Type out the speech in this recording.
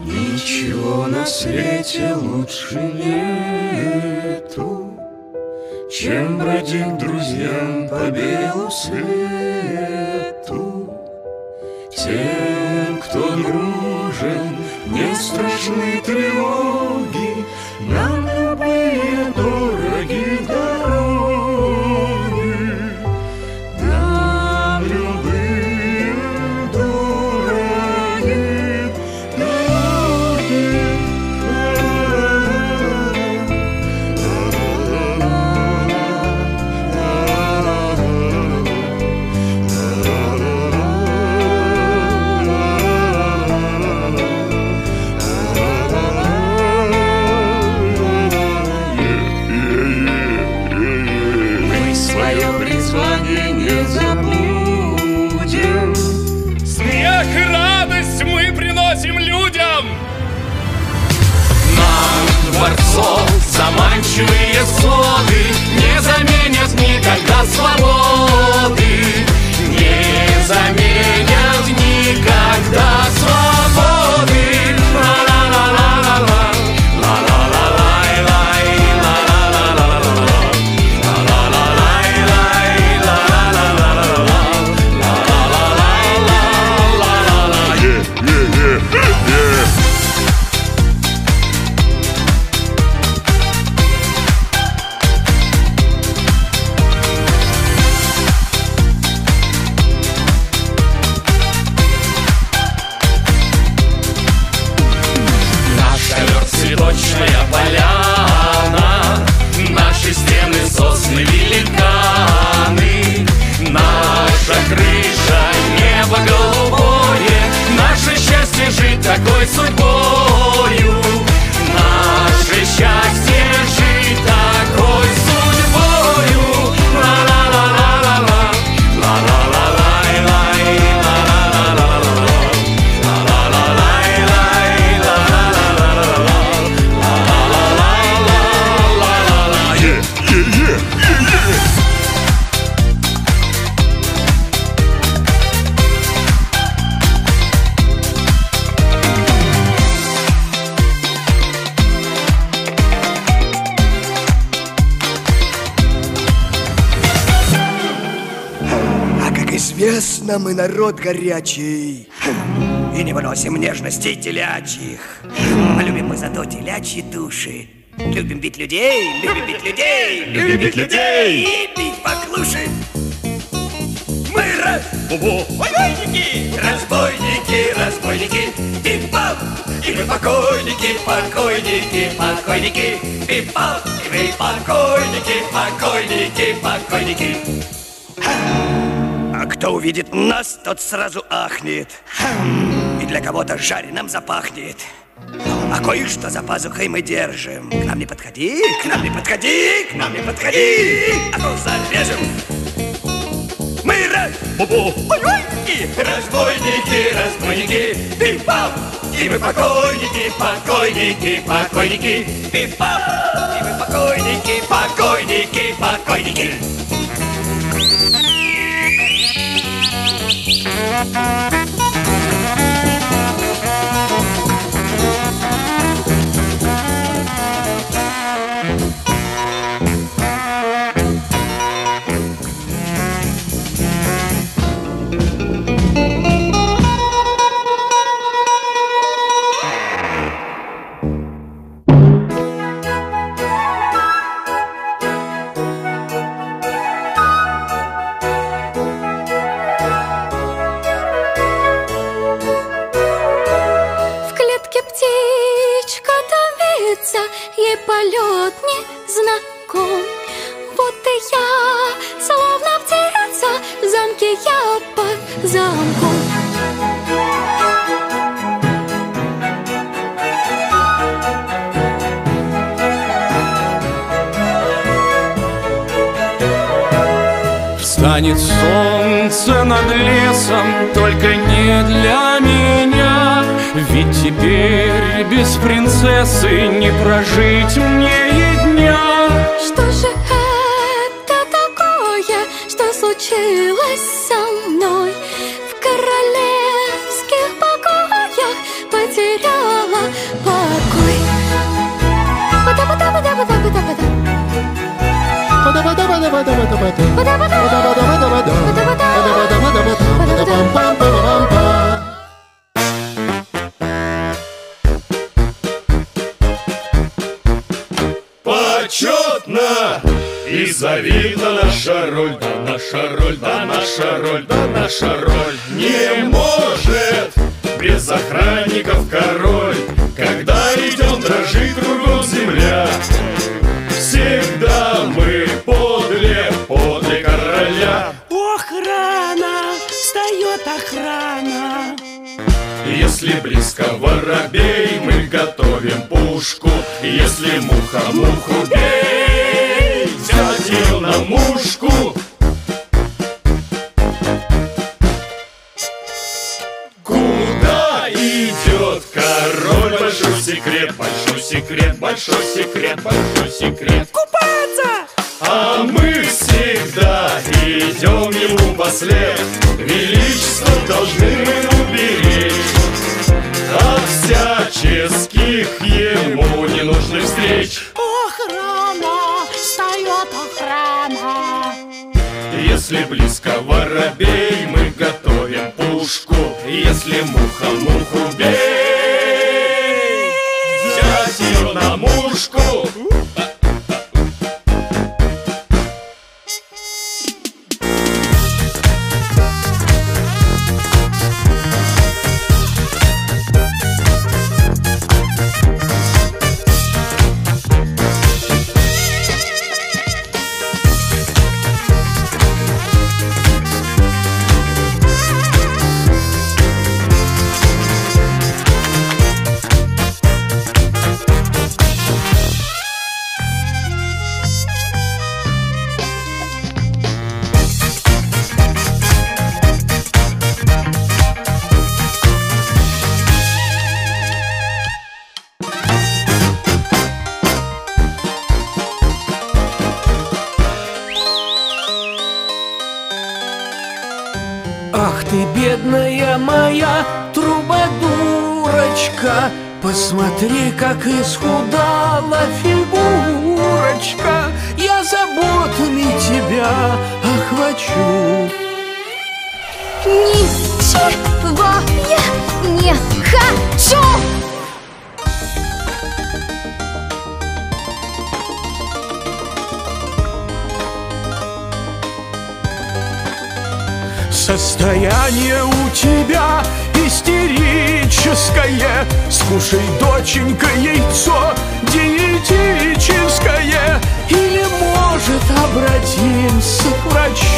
Ничего на свете лучше нету, чем бродить друзьям по белу свету. Тем, кто дружен, не страшны тревоги, нам любые дороги дороги, нам любые дороги дороги. Свое призвание не забудем. Смех и радость мы приносим людям. Нам, дворцов, заманчивые своды не заменят никогда свободы, не заменят никогда свободы. Цветочная поляна, наши стены, сосны, великаны, наша крыша, небо голубое, наше счастье жить такой судьбою, наше счастье жить такой судьбою. Ла-ла-ла-ла-ла-ла, ла-ла-ла-лай-лай, ла-ла-ла-ла-ла-ла, известно, мы народ горячий и не выносим нежностей телячьих. А любим мы зато телячьи души. Любим бить людей, любим бить людей, любим бить людей и бить поклуши. Мы разбойники, разбойники, разбойники, пип-пап, и мы покойники, покойники, покойники, пип-пап, и мы покойники, покойники, покойники. А кто увидит нас, тот сразу ахнет, и для кого-то жареным запахнет. А кое-что за пазухой мы держим. К нам не подходи, к нам не подходи, к нам не подходи, а то зарежем. Мы разбойники, разбойники, разбойники, пип-пап, и мы покойники, покойники, покойники, пип-пап, и мы покойники, покойники, покойники. Ей полет не знаком. Вот и я, словно птица, в замке я под замком. Встанет солнце над лесом, только не для меня. Ведь теперь без принцессы не прожить мне и дня. Что же это такое, что случилось со мной? В королевских покоях потеряла Почетно и завидна наша роль, да наша роль, да наша роль, да наша роль. Не может без охранников король, когда идем, дрожит кругом земля. Всегда мы подле короля. Охрана, встает охрана. Если близко воробей, мы готовим пушку. Если муха муху бей, взять ее на мушку. Куда идет король? Большой секрет, большой секрет, большой секрет, большой секрет. Купаться! А мы всегда идем ему послед. Величество должны мы уберечь от всяческих ему ненужных встреч. Охрана, встает охрана. Если близко воробей, мы готовим пушку. Если муха муху бей, взять ее на мушку. Ах ты, бедная моя трубадурочка, посмотри, как исхудала фигурочка. Я заботами тебя охвачу. Ничего я не хочу. Состояние у тебя истерическое. Скушай, доченька, яйцо диетическое. Или, может, обратимся к врачу.